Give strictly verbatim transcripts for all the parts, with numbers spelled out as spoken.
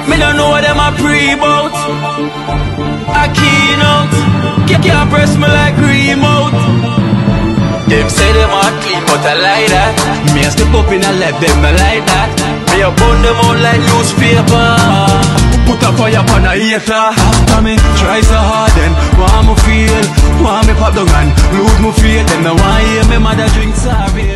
Me don't know what them a pre-bout. A keynote. Can't press me like remote. Them say them a clean, but I like that. Me a step up in a left, them not like that. Me a burn them out like newspaper. Put a fire upon a hater. After me try so hard, then want me feel, want me pop down and lose me faith. Them no want hear me mother drink sorry.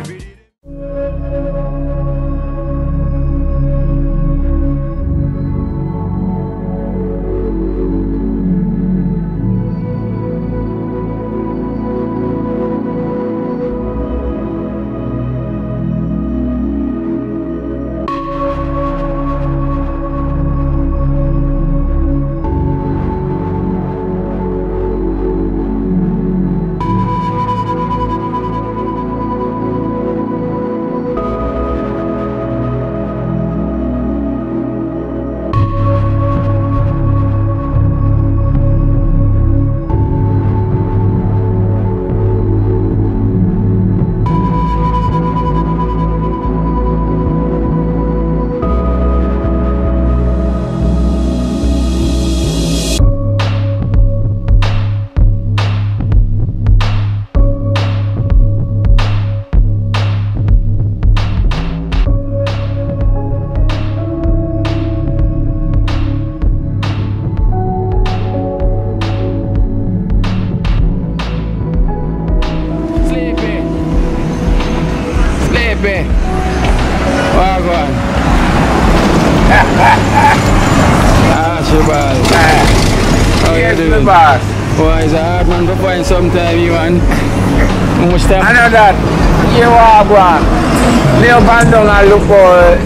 Boy, it's a hard man to find sometime, you man. How much time? I know that. You are going. Me up and down and look for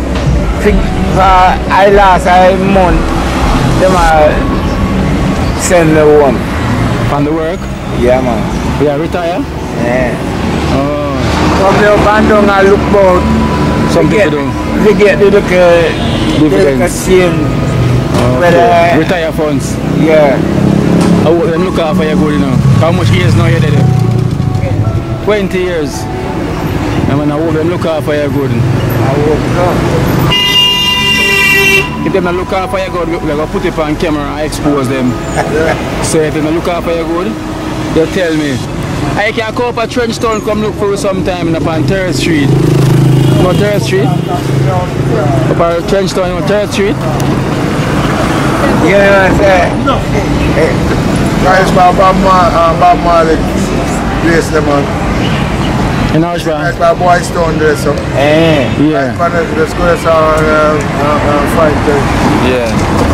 I last a month. Them are send me home. From the work? Yeah, man. You are retire? Yeah. Oh. So me up and down and look for something get, to do. We get the look at the same. Okay. Retire funds? Yeah. I hope them look after you good, you know. How much years now you did it? twenty years. I mean, I hope them look after you good. I hope so. If them not look after you good, we're going to put it on camera and expose them. So if they not look after you good, they'll tell me. I can go up a Trench Town, come look for you sometime in upon third Street. You know third Street? Up at Trench Town, you know third Street? You know what I'm saying? No. Hey, guys, Bob Marley place them on. In Ashburn? That's my boy Stone there, so. Eh, yeah. Let's go and fight there. Yeah.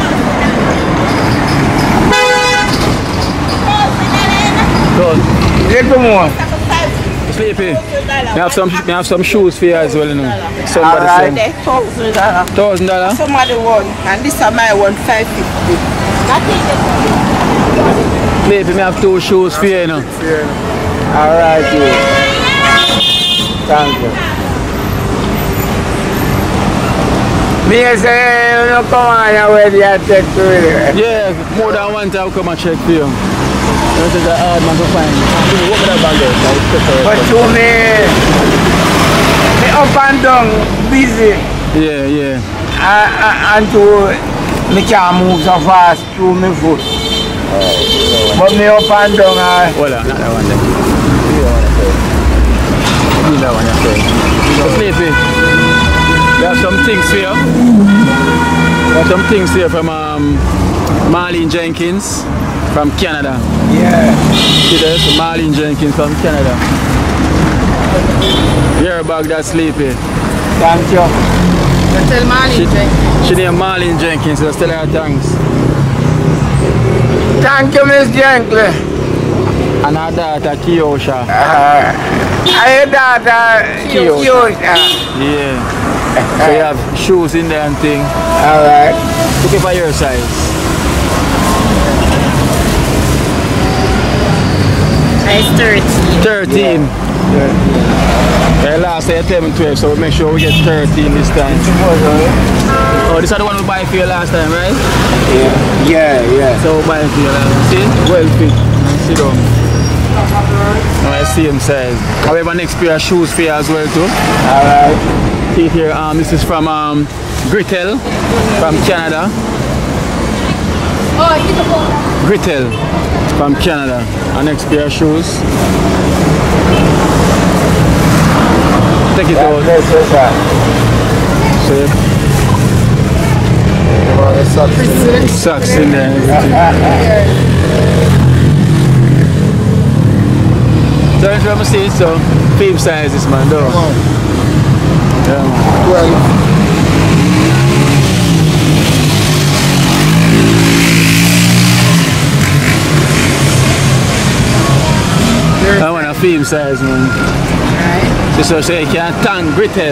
Good. Little more. Sleepy. I have some, I have some shoes for you as well, you know. Somebody right. Send. Thousand dollars. Thousand dollars. Somebody won, and this is my one five fifty. Sleepy, I have two shoes for you, you know. All right, dude. Thank you. Me say you don't come on and where you take to it. Yeah, more than one time I'll come and check for you. This is a hard man to find. What would I bag there? But to me, me up and down, busy. Yeah, yeah. And, and to me can't move so fast through my foot. Uh, but me up and down. Uh, Hold on, not that one there. Give that one there. So Sleepy, we have some things here. We have some things here from um, Marlene Jenkins. From Canada. Yeah. See this? Marlene Jenkins from Canada. Your bag that's Sleepy. Thank you. Tell Marlene Jenkins. She named Marlene Jenkins, so let's tell her thanks. Thank you, Miss Jenkins. And her daughter, Kiosha. Uh, her daughter, Kiosha. Yeah. So you have shoes in there and thing. Alright. Looking for your size. Size thirteen. thirteen. Yeah. Yeah, last year ten and twelve, so we make sure we get thirteen this time. Oh, this is the one we buy for you last time, right? Yeah, yeah, yeah. So we buy it for you last time. See? Well fit. Sit down. Now I see him size. I have a next pair of shoes for you as well too. Alright. See here, um, this is from um, Grittel from Canada. Grittel from Canada. Our next pair of shoes. Take it out. See? Socks in there and everything. So if you see it, so fame sizes, man, though. Yeah, man. Well. I want a film size, man. Right. Just so say you can thank Grittel.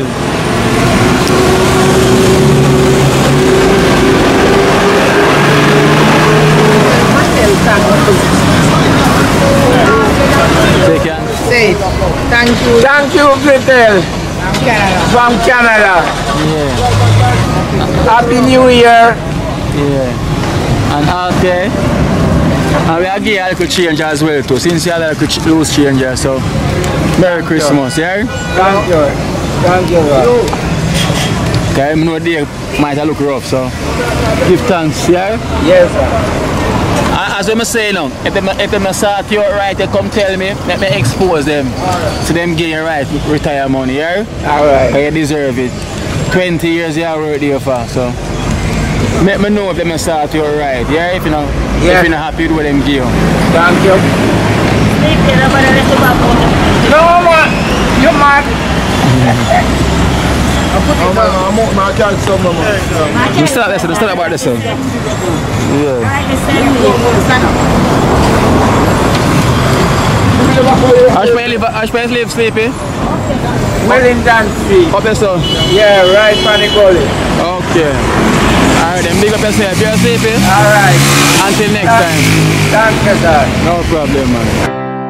They can say it. Thank you. Thank you, Grittel. From Canada. Yeah. Happy New Year. Yeah. And okay. And we are getting a little change as well too, since you have a little loose change here, so Merry Christmas, yeah? Thank you. Thank you. Okay, I know they might look rough, so give thanks, yeah? Yes, sir. And as I say now, if they, if they start you right, they come tell me, let me expose them, so them get you right retire money, yeah? Alright. But you deserve it. twenty years you have worked there for, so let me know if they start you right, yeah? If you know, yeah. If you're not happy with what them give you. Thank you. No, man. You're mad. You start this, start about this. Yeah. Ash Pay live sleepy? Wellington Street. Up there, so? Yeah, right on the gully. Okay. Alright, then big up yourself. You're sleepy? Alright. Until next time. Thank you, sir. No problem, man.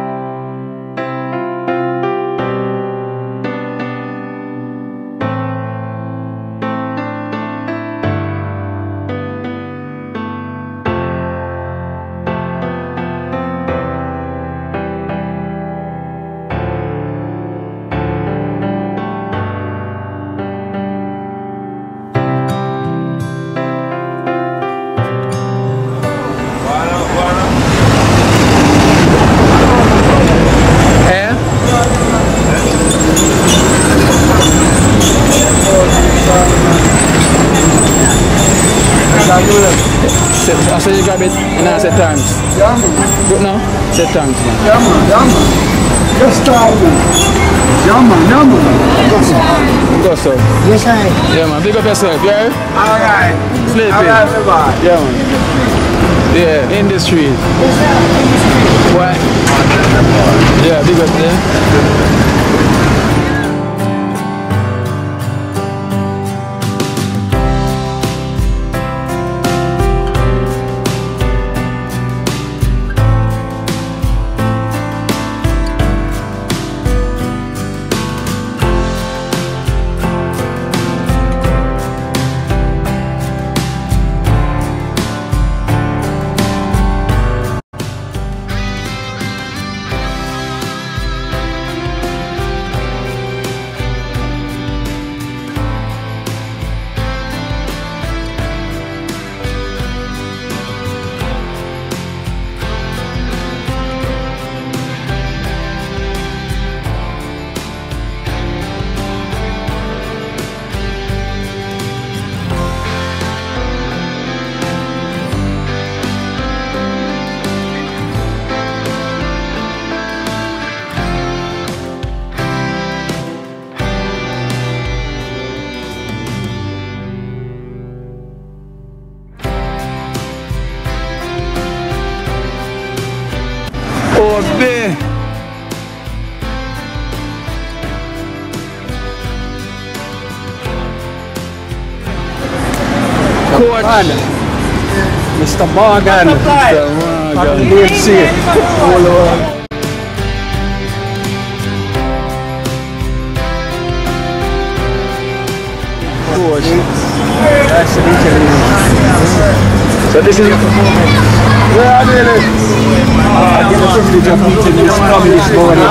I said you grab it and I said thanks. Yeah, man. Good now? Say thanks, man. Yeah, man. Yeah, man. Just start, man. Yeah, man. Yeah, man. Go, sir. Go, sir. Yes, I am. Yeah, man. Big up yourself, yeah? Alright. Sleeping. Alright, everybody. Yeah, man. Yeah, in the street. Yes, sir. In the street. What? Yeah, big up there. Oh, man. Coach. Mister Morgan. Mister Morgan. Let's see it. All over. Coach. That's the So this is... Yeah, I did it. I get the privilege of meeting this communist morning.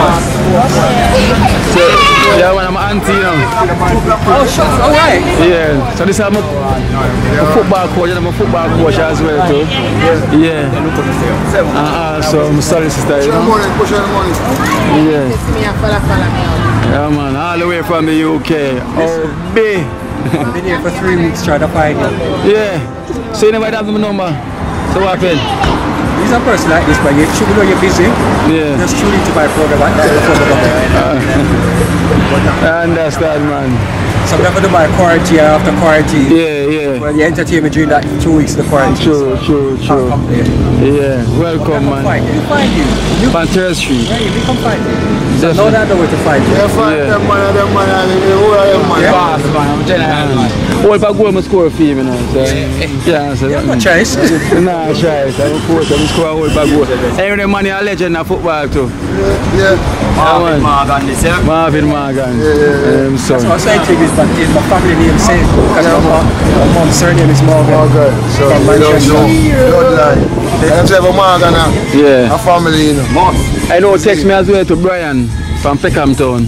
So, yeah, man, I'm an auntie, you know. Oh, shit. All right. Yeah, so this is my, my football coach, and I'm a football coach as well, too. Yeah. Uh, so I'm a solicitor, you know. Yeah. Yeah, man, all the way from the U K. Oh, B. I've been here for three weeks trying to find you. Yeah. So you never have my number. So what happened? He's a person like this, but you should know you're busy. Yeah. Just tune into my program like that before the number. I understand, man. So I'm going to do my quarantine after quarantine. Yeah, yeah. Well, you entertain me during that two weeks of the quarantine. True, true, true. Come there. Yeah, welcome, man. Find you. Find you. You Panthers Street. Yeah, you come find you. So now that I know where to find you. Yeah, find Yeah. them man, them man, and who are them man? Yeah. Fast, man. I'm telling you, man. What if I go and score a fee, you know? So, yeah, so. You have no choice. Nah, try it. I'm a coach. I'm score a whole bag of goal. Every day, man, you're a legend of football, too. Yeah. Marvin Morgan, this year. Marvin Morgan. Yeah, um, son. So I'm saying to you is, but is my family name same? Because my mom, my mom's surname is Morgan. Morgan. So From we don't Manchester. know. Bloodline. Them say for Morgan now. Yeah. A family, you know. I know, text me as well to Brian from Peckham Town.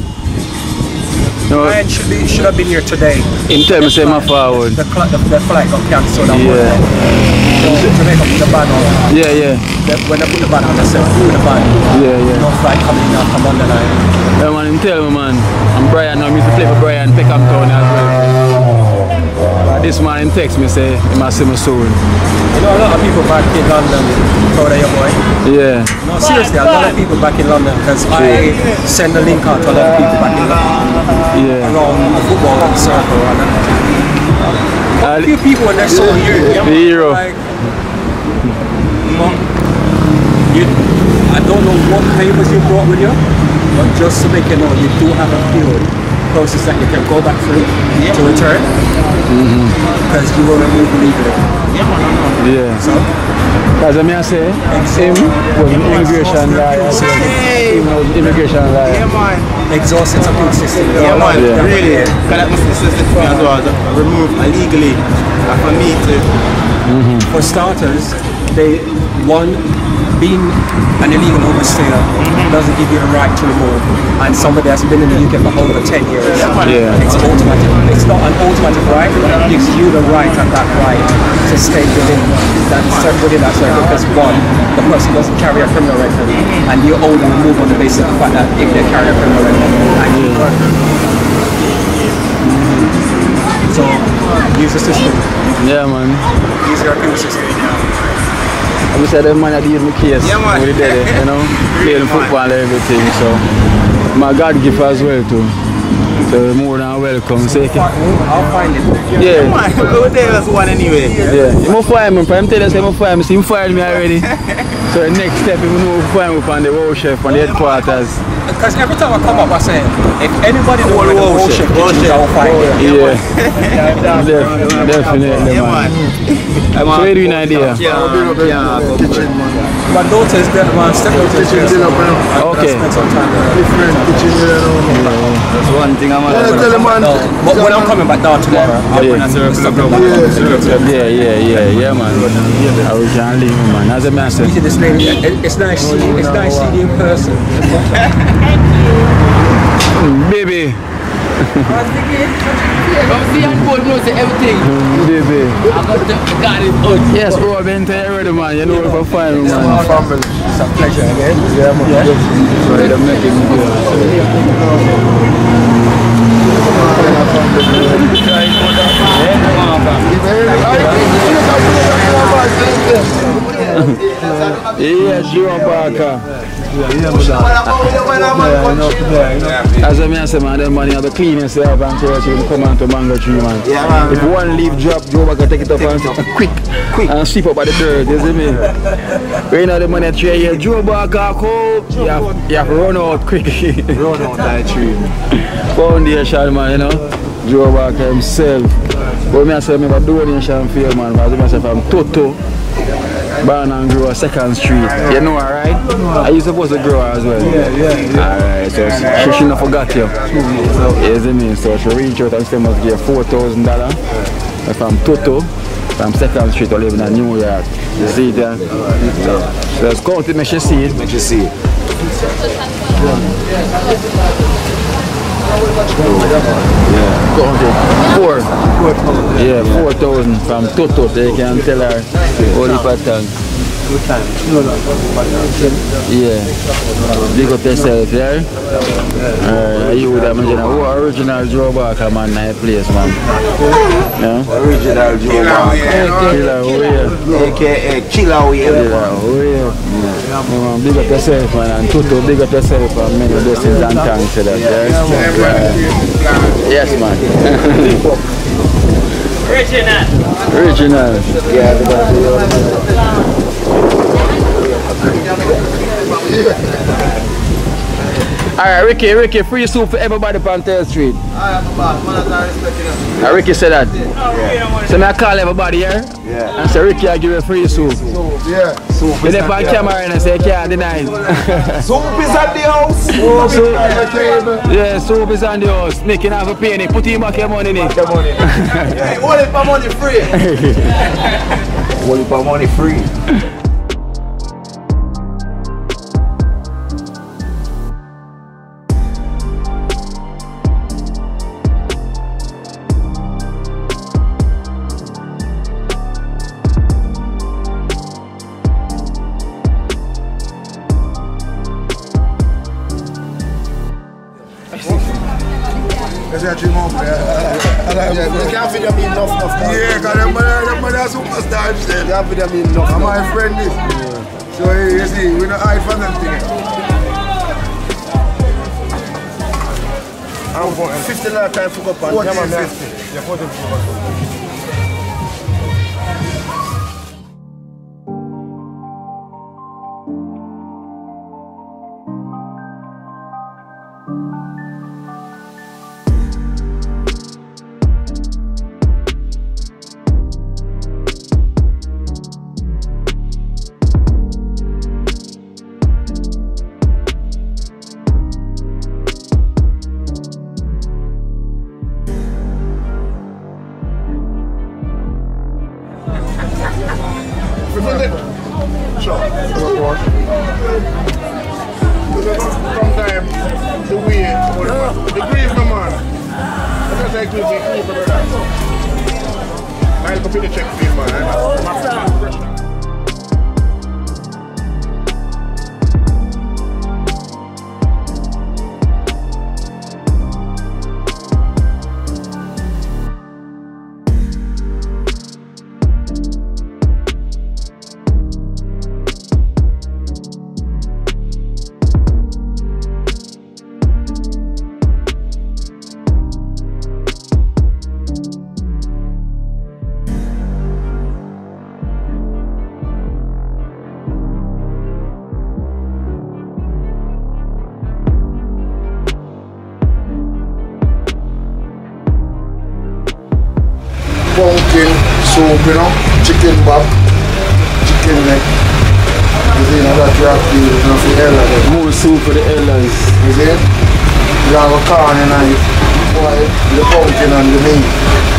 No, Brian should be should have been here today. in tell me say my forward. The, cl- the, the flight got cancelled. Yeah. So Jamaica put the ban on. Yeah, yeah. The, when they put the ban on, they said through the ban. Yeah, yeah. No flight coming in after Monday night. Yeah, man, him tell me, man. I'm Brian now. I used to play for Brian Peckham Town as well. But this man, him text me say he must see me soon. You know, a lot of people back in London, proud of your boy. Yeah. No, seriously, a lot of people back in London because I send the link out to a lot of people back in London Yeah. around the football circle. And Uh, a few people when they saw you, The hero. like, Mom, you, I don't know what papers you brought with you, but just to make you know, you do have a field process that you can go back through to return because you were removed legally. Yeah. So, As I may say, him was an immigration lawyer. Him was an immigration lawyer. exhausted appeal system. Yeah, man, Yeah. really. Because that must be system for me as well. Removed illegally. And for me to. For starters, they one being an illegal overstayer doesn't give you a right to remove, and somebody that's been in the U K for over ten years, Yeah. it's automatic. It's not an automatic right, but it gives you the right and that right to stay within that circle, within that circle. Because one, the person doesn't carry a criminal record, and you only remove on the basis of the fact that if they carry a criminal record, and you so use the system, Yeah, man. use your appeal system. I said the man that did my case. Yeah, man. When he did it, you know, playing football and everything. So my God gift as well too. So more than welcome. So you can, I'll find it. yeah, Man, go there was one anyway. yeah. You must fire me. I'm telling you, say, I'm fire me. See, him fired me already. So the next step, you know, fire me from the world chef from the headquarters. Because every time I come up, I say, if anybody knows where the World whole Chef, chef World kitchen, Chef. I'll find it. Yeah, Def- definitely, Yeah, man. man. So what do you idea? Yeah, yeah. Kitchen, man. My daughter's there, my stepdaughter's Kitchen there. dinner, bro. Okay. Spend some time there. Different kitchen, you know. That's one thing I'm Yeah, tell him, man. No, but when I'm coming back down tomorrow, I'll Yeah. bring a circle of them. Yeah, yeah, yeah, yeah, man. I will can't leave, man. As a man said. Meeting this lady, it- it's nice seeing, it's nice seeing you in person. Baby, See and board knows everything. baby. I got the got it out. Yes, bro, I've been there already, man. You know if I find me, man. Family. It's a pleasure again. Yeah, man. Yeah. So they're making me Yeah, Joe Parker. As I say, man, them money are the cleanest they have and tell you to come on to Mango Tree, man. Yeah, man. If one leaf drop, Joe Parker take it up and quick, quick, and sweep up by the dirt, you see me? When you know the money tree here, Joe Parker come, you have, you have to run out quick. Run out that tree. Foundation, man, you know. Joe Parker himself. But me I say, I remember donation for you, man, because I myself I'm Toto. Born and grow second street. You know her, right? Are you supposed to grow her as well? Yeah, yeah, yeah. Alright, so she, she shouldn't have forgot you. You see me? So she reached out and said must give four thousand dollars from Toto from second Street, I live in New York. You see it there? Yeah. So let's count it, make you see it. Make you see it. Yeah, count it. Four. Yeah, four thousand from Toto, so you can tell her all the pattern. Yeah, big up yourself, yeah? Uh, you would imagine who original Joe Barker man in that place, man. Yeah? Original Joe Barker. Killer, who here? A K A Killer Wheel. Killer, who here? Yeah. Big up yourself, man, and Toto, big up yourself, and many blessings and thanks to that, yeah? Uh, yes, man. Original. Original. Yeah, the Alright, Ricky, Ricky, free soup for everybody on Tail Street. Uh, Ricky said that. Yeah. So I call everybody here. Yeah. And say Ricky, I give you free soup. Yeah. Soup is on camera and I say you can't deny it. Soup is at the house. Soup is on the table. Yeah, soup is on the house. Nick, you have a penny. Put him back your money, Nick. Your money. Yeah. Hold it for money free. Hold it for money free. You can't feed them enough, enough. Yeah, because them money are superstars. You can't feed them enough. I'm my friend this. Yeah. So you see, we don't hide from them things. I'm going fifty dollars time to go up and come on, fifty. Yeah, fourteen fifty. Sometimes the way, the grief, no man. I just like to be grief, brother. I'll go pay the check for you, man. Pumpkin soup, you know, chicken back, chicken neck. You see, now that you have to, you know, for the elders. More soup for the elders. You see? You have a corn and knife, boil the pumpkin and the meat.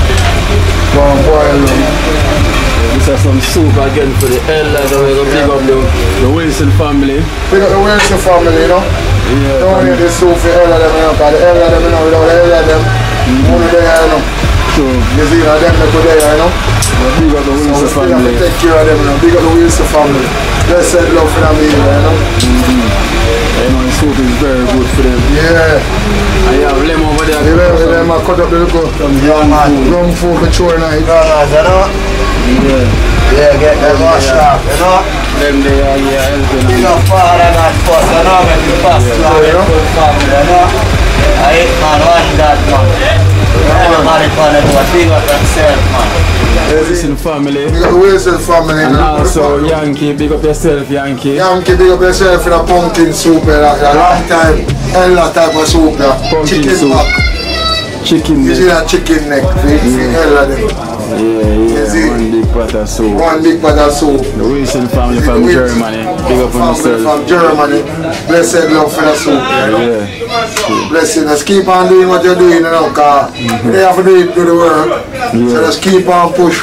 Go and boil them. This is some soup again for the elders. We're going to pick up the, the Wilson family. Pick up the Wilson family, you know. Yeah, don't need the soup for the elders, you know, because the elders, you know, without the elders, mm-hmm. Only they are, you know. You see, now them they go there, you know. Big up the Wilson so family. Take care of them, you know. Big up the Wilson family. Blessed love for them, you know. Mm-hmm. You know, the soup is very good for them. Yeah. And you have lemon over there. The lemon, them I cut up the little young food for chore night. You know? Yeah. Yeah, get them washed off, you know? Them they are, yeah, helping. You know, father and first, you know, when you pass along the full family, you know? I hate man, one that man. Everybody can do a thing of themselves, man. Wilson family. Big up the Wilson family. And also Yankee, big up yourself, Yankee. Yankee, big up yourself for the pumpkin soup, a long time, hella type of soup, pumpkin chicken soup. back. Chicken neck. You see that chicken neck, hella them. Yeah, yeah, one big pot of soup. One big pot of soup. The Wilson family from the Germany. Big up on yourself. From Germany. Blessed love for the soup. Yeah. Yeah. Blessed. Just keep on doing what you're doing, you know, because mm-hmm. they have to do it to the world. Yeah. So just keep on pushing.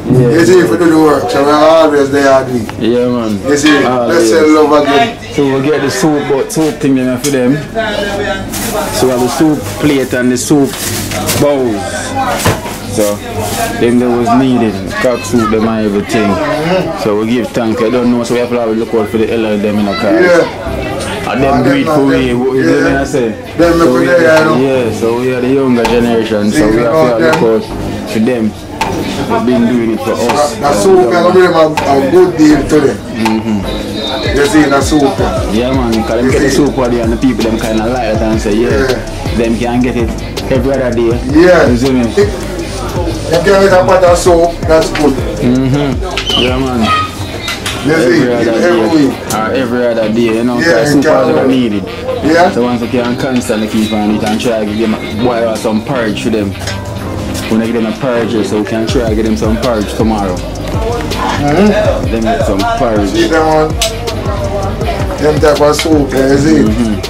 Yeah. You see, if we do the work, so we're always there to do it. Yeah, man. You see, Ah, let's yes. say love again. So we get the soup, but soup thing then for them. So we have the soup plate and the soup bowls. So them that was needed, cock soup, them and everything. So we give thank you. I don't know, so we have to have a look out for the elder them in the car. Yeah. And them great for we, what is Yeah. it I say? Them So look we, there, you know. yeah, so we are the younger generation, so we have to look out for them. They've been doing it for us. The soup can give them a, a good deal to them. Mm-hmm. You see, the soup. Yeah, man, because them get the soup out there and the people them kind of like it and say, yeah, Yeah. them can get it every other day. Yeah. You see me? You can get a pot of soap, that's good. Mm-hmm. Yeah, man. You see, Every other every day. week. Or every other day, you know, Yeah, because you soup can is work. needed. Yeah. So once you can constantly keep on it and try to give them, boil some porridge for them. When I give them a porridge, so we can try to get them some porridge tomorrow. Mm-hmm. Them get some porridge. See them one? Them type of soup, you see? Mm-hmm.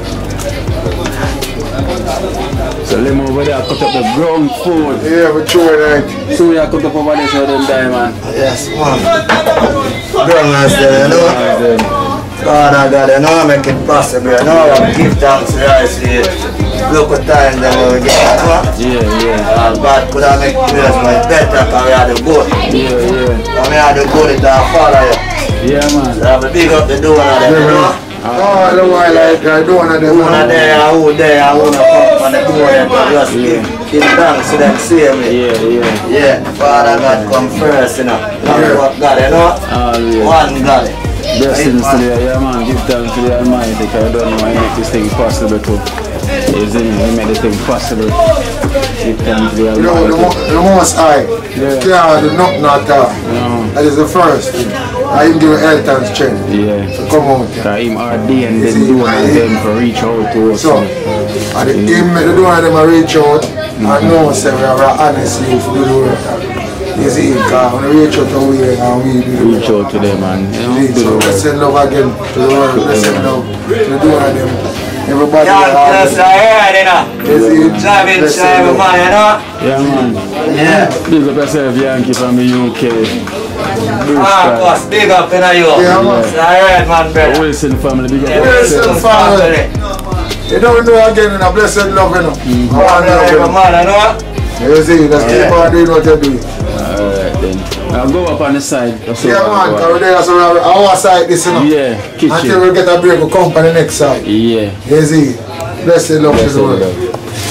So them over there cut up the ground food. Yeah, we throw it right. So we are cut up over there so them die, man. Yes, man. Girl, master, you know? Father God, you know, make it possible. You know, I give thanks to I see look at time then we get that. Yeah, yeah. Uh, God could have made place much better because we had the good. Yeah, yeah. And we had the good, it's our father. Yeah, man. So I have to big up the door of them, you know? Oh, the while like I don't want them. One there, and who there, and who not come on the door there, but just give, give thanks to them same way. Yeah, yeah. Yeah, Father God come first, you know. Not what God, you know? Always. One God. Blessings to the, yeah, man. Give thanks to the Almighty because I don't know why he make this thing possible too. You see me? He made this thing possible. Give thanks to the You know, the, Almighty. mo the most high, Yeah. yeah, the nothing at all. No. That is the first thing. I him give health and strength Yeah. to come out. Yeah. Because him ordained You them see, doing I- them for reach out to us. So, and the, him make the door of them a reach out and know say we have an honest youth to do the work. You see, because when we reach out to we and we do the Reach work. out to them and you know, See, do so the let's work. send love again to the world. Let's send love to the door of them. Everybody Yeah, will just have I heard, you know? You see, Driving, let's send driving, love. man, you know? Yeah, man. Yeah. Big up yourself, Yankee, from the U K. Ah, boss, big up, you know, you. Yeah, man. So I heard, man, brother. Wilson family, big Yeah, up Wilson yourself. family. You don't know again in a blessed love, you know. Mm-hmm. I want love, you know. Man, you know? You see, just keep on doing what you do. Alright then. Now go up on the side. That's Yeah, all man, I because there is our side this, you know. Yeah, Until kitchen. we get a break, we come on the next side. Yeah. You see, blessed love Blessed is the word. love.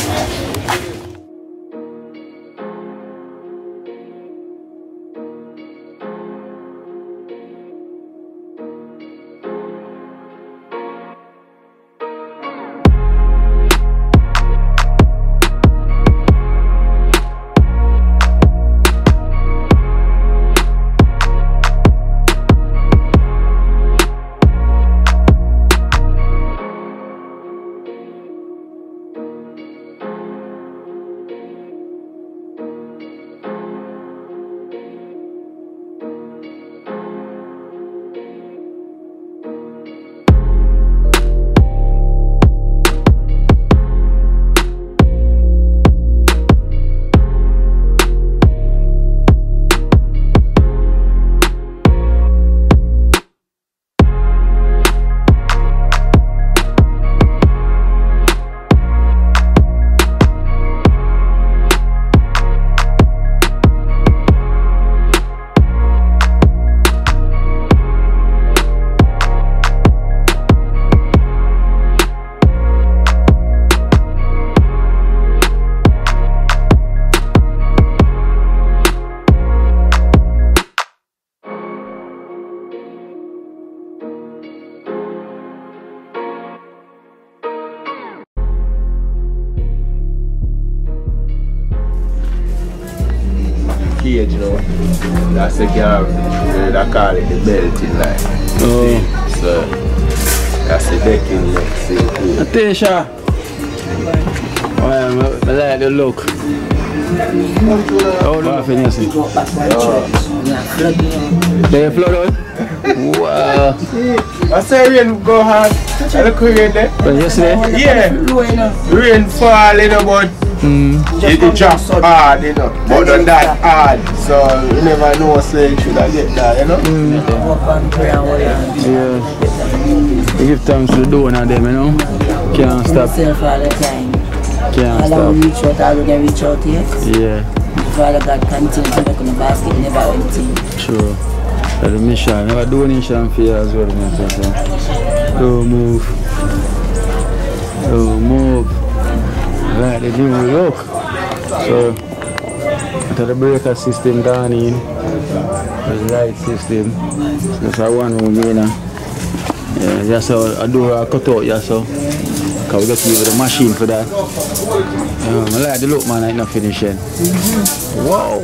Cage, you know, that's the car, they call it the belting line. Oh. So, that's the decking next thing. Atisha. Oh, yeah, I like the look. How do you feel, you see? They flood out? Wow. I say rain go hard, I look rain there. But yesterday? Yeah, rain fall, you know, but Mm. It, it just hard, you know, but not that hard. So you never know, say you should have get that, you know. Mm. Yeah. You give thanks to the donor them, you know. Can't stop. All the time. Can't all stop. I reach out, all we can reach out here. Yeah. Father God continue to make on the basket, never empty. Sure. That's the mission. Never donation for you as well, man. Don't move. Don't move. Right, they do look. So, after the breaker system down in, the light system. So that's a one room here now. Yeah, just a, a door I cut out, yeah, so. Because we got to use the machine for that. Um, I like the look, man, I'm not finishing. Mm-hmm. Wow!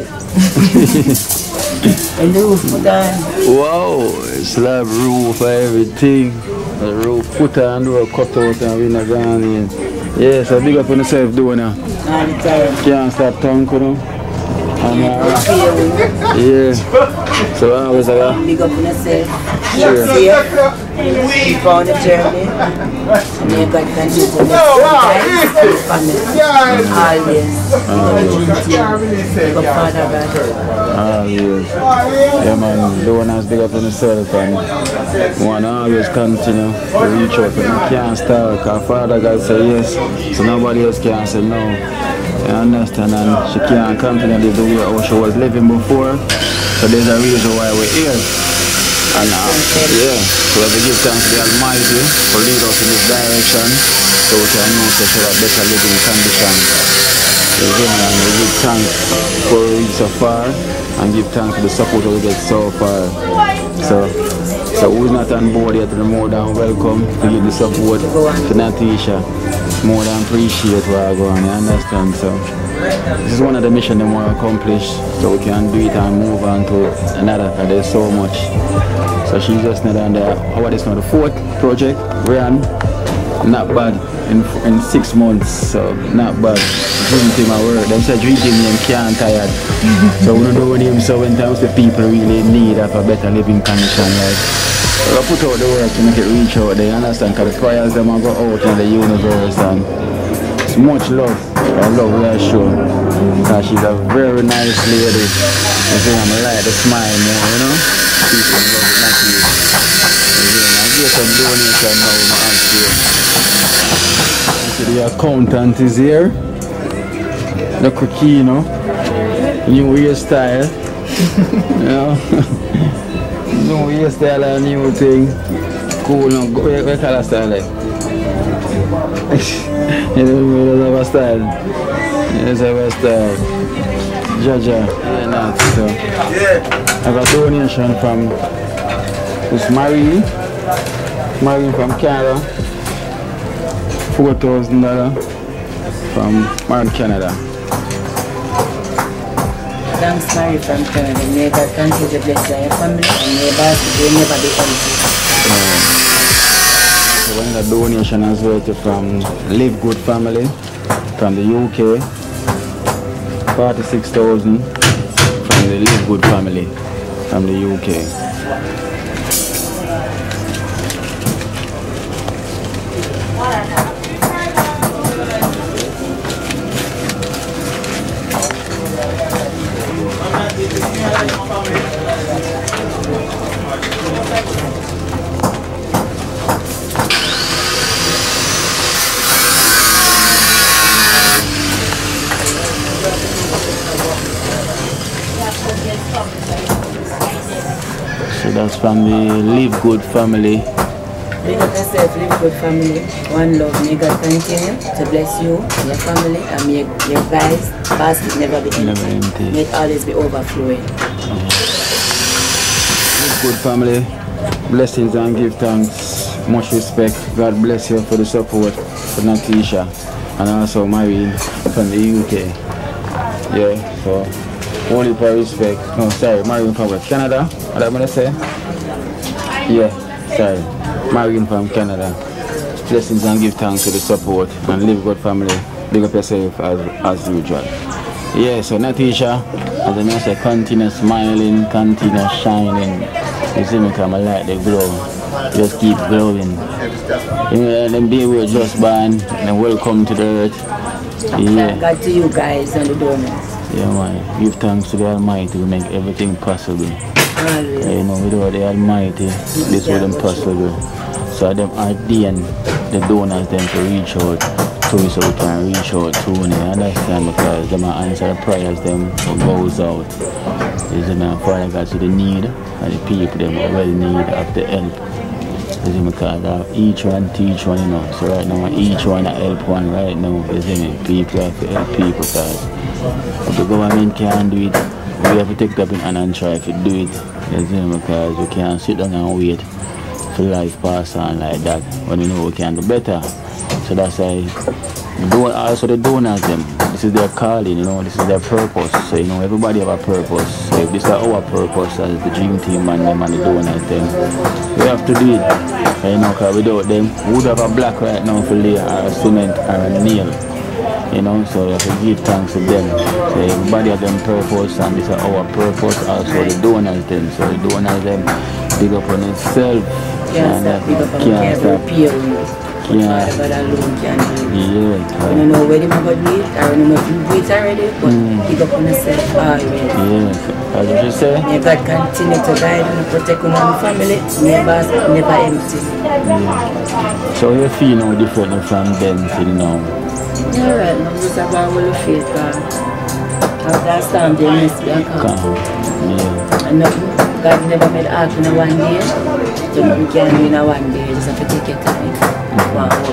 The roof put on. Wow! Slab roof, everything. The roof put on, door cut out, and we're not going in. Yeah, so big up on yourself doing now. All the time. Can't stop tongue, you know. And, uh, yeah. So I was like, big up on yourself. Sure. Keep on the journey. And you got continue to make family. Always. Big up Father God. Always. Yeah, man. The one that's big up on yourself and one always continue to reach out. But you can't start because Father God said yes. So nobody else can say no. You understand? And she can't continue to live the way how she was living before. So there's a reason why we're here. And uh, yeah, so we give thanks to the Almighty for leading us in this direction so we can know to show a better living condition. So yeah, and we give thanks for reaching so far and give thanks for the support we get so far. So, so who's not on board yet, more than welcome to give the support to Natisha. More than appreciate what I'm going, you understand? So this is one of the missions they want to accomplish so we can do it and move on to another because there's so much. So she's just not on the, how is now the fourth project, ran, not bad in in six months, so not bad. Dream team at work, them say dream team them can't tired. So we don't do him so when times the people really need of a better living condition like. So I put out the work to make it reach out there, you understand, because the prayers them will go out in the universe and it's much love, I love her show. Because she's a very nice lady. You see, I'm like the smile more, you know? People love it, not you. I get some donation now, my aunt here. You see the accountant is here. The cookie, you know? New hairstyle. You know? New hairstyle and new thing. Cool, no? Where, where color style like? You know, there's a style. There's a style. Jaja, yeah, not so. I have a donation from this Marie, Marie from Canada, four thousand dollars from Marie, Canada. Thanks, Marie from Canada. May God continue to bless you and your family, and may God will never be empty. So we have a donation as well from Live Good Family from the U K. forty-six thousand from the Live Good family from the U K. So that's from the Live Good family. Big up yourself, Live Good family. One love. May God continue to bless you and your family, and may your guys' basket never be empty. Never empty. May it always be overflowing. Uh-huh. Live Good family. Blessings and give thanks. Much respect. God bless you for the support for Natisha and also Marie from the U K. Yeah, so only for respect. No, sorry, Marie from Canada. What am I gonna say? Yeah, sorry. Marie from Canada. Blessings and give thanks for the support and Live Good family. Big up yourself as as usual. Yeah, so Natisha, as I say, continue smiling, continue shining. You see me come, I like the glow. Just keep glowing. You know, them baby were just born, and welcome to the earth. Yeah. God to you guys and the donors. Yeah, man. Give thanks to the Almighty who make everything possible. Always. Yeah, you know, without the Almighty, this Yeah, wouldn't possible. So them ordain the donors them to reach out to us so we can reach out to you. Understand? Because them answer the prayers them goes out. You see, man, Father God, to the need and the people them well need of the help. You see, because uh, each one teach one, you know. So right now, each one help one right now. You see me? People have to help people because if the government can't do it, we have to take it up in hand and try to do it. You see me? Because we can't sit down and wait for life pass on like that when we know we can do better. So that's why do also the donors them. This is their calling, you know, this is their purpose. So you know everybody have a purpose. So if this is our purpose as the dream team and them and the donors them, we have to do it. And, you know, because without them we would have a block right now for lay or a cement or a nail. You know, so we have to give thanks to them. So everybody have them purpose and this is our purpose, also the donors them. So the donors them big up on itself. Can't stop big up on can't stop. Yeah. God alone can do it. Yeah. I don't know where them about do it, I don't know if you do it already, but mm. pick up on yourself always. Yeah. As you just say? May God continue to guide and protect you and your family. Never, never empty. Yeah. So you feel no differently from them till now? Yeah, right. I'm just about all the faith, God. After stand there, must be a calm. Yeah. And nothing. God never made art in a one day. So you can do in a one day. You just have to take your time. Mm-hmm. One hope.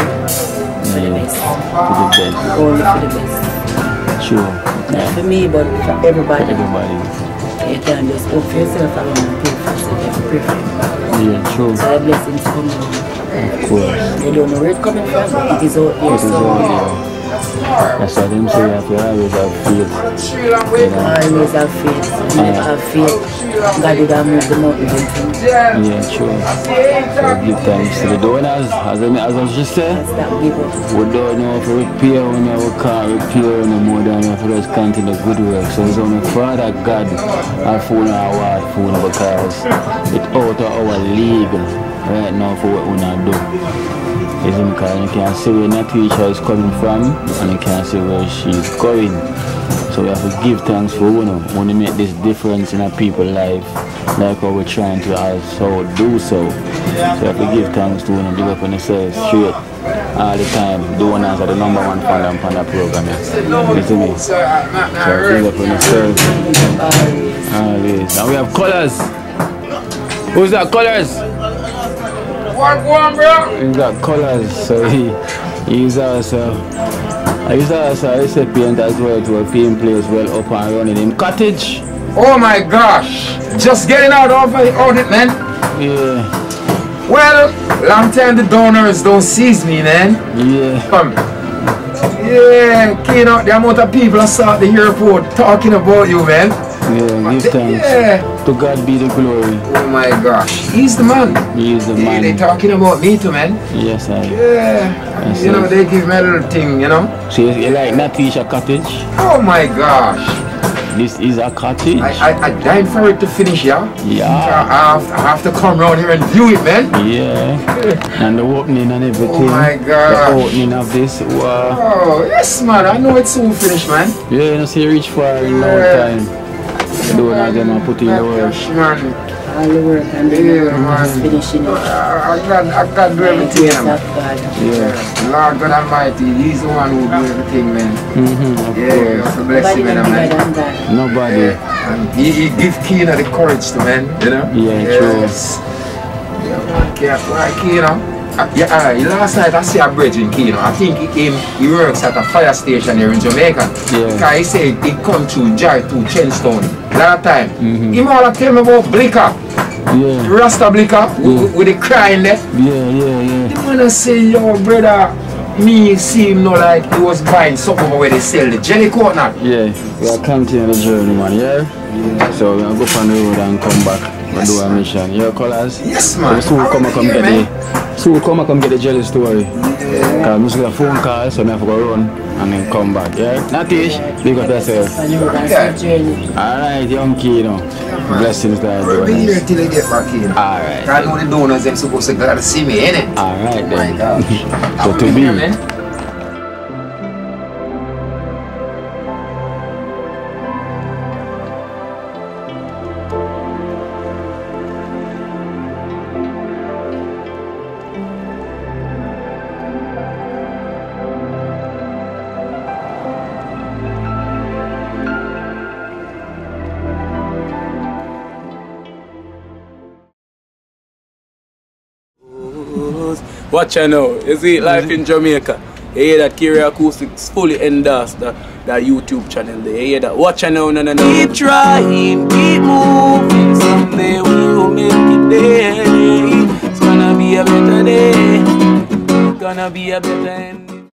For the best. For the best. Only for the best. Sure. Not yeah. for me, but for everybody. Everybody. You can just hope for yourself alone and pray for yourself. You have to pray for you. Yeah, true. So the blessings come in. Of course. You don't know where it's coming from. It is out there. It is out there. That's what them say, you have to always have faith. You know? Always have faith. You never have faith. God would have moved the mountains. Yeah, true. So give thanks to the donors. As I, as I just said, we don't know if we repair when we can't repair no more than we have to just continue good work. So it's only Father God and phone our word phone because it's out of our league right now for what we not do. Is because you can't see where Natisha is coming from and you can't see where she's going. So we have to give thanks for you know, when we make this difference in our people's life, like how we're trying to also do so. So we have to give thanks to you and big up on yourself straight all the time. Donors are the number one fan on the program. You see me? So big up on yourself. Always. And we have Colors. Who's that? Colors? What one, bro? He's got Colors, so he he's also he's also a recipient as well to a team players well up and running in Cottage. Oh my gosh, just getting out of it, out it, man. Yeah. Well, long time the donors don't seize me, man. Yeah. Um, yeah, Keno, the amount of people I saw at the airport talking about you, man. Yeah, give thanks. Yeah. To God be the glory. Oh my gosh, he's the man. He is the yeah, man. They're talking about me too, man. Yes, I. Yeah. You know, they give me a little thing, you know. So you like Natisha Cottage? Oh my gosh. This is a cottage. I, I, I died for it to finish, yeah? Yeah. I have, I have to come around here and view it, man. Yeah. And the opening and everything. Oh my God. The opening of this. Wow. Oh, yes, man. I know it's soon finished, man. Yeah, you know, see, reach far in no yeah. time. Doing all them and put in the work. Man. All the work and the yeah, man. finishing it. I, I, got, I got to do everything, man. Yeah. Lord God Almighty, he's the one who do everything, man. Mm-hmm, of yeah, you have to bless him, man. Nobody. Yeah. And he, he give Keno the courage to, man, you know? Yeah, yes. True. Yeah, yeah, like, Keno. Uh, yeah, uh, last night I see a bridge in Keno. I think he, he, he works at a fire station here in Jamaica. Yeah. Because he said he come through Jai to Chenstone that time. Mm-hmm. He might tell me about Blicker. Yeah. Rasta Blicker yeah. with, with the crying there. Yeah, yeah, yeah. The man say, yo, brother, me see him no like he was buying something over where they sell the jelly coat now. Yeah, we are continuing the journey, man, yeah? Yeah. So we're going to go on the road and come back and yes, do a mission. Your Colors? Yes, man. So soon come and come get the So we'll come and come get the jelly story. Yeah. Because I'm just going to phone call, so I have to go run and then come back, yeah? Natish, big up yourself. Yeah. Alright, young Keno. Blessings that We'll be here till they get back in. Alright. I know the donors, they're supposed to glad to see me, innit? Alright then. Oh my gosh. So to be. Watch her now. You see Life in Jamaica. You hear that Kerry Acoustics fully endorsed that, that YouTube channel there. You hear that? Watch her now, no, no, no. Keep trying, keep moving. Someday we will make it there. It's gonna be a better day. It's gonna be a better end.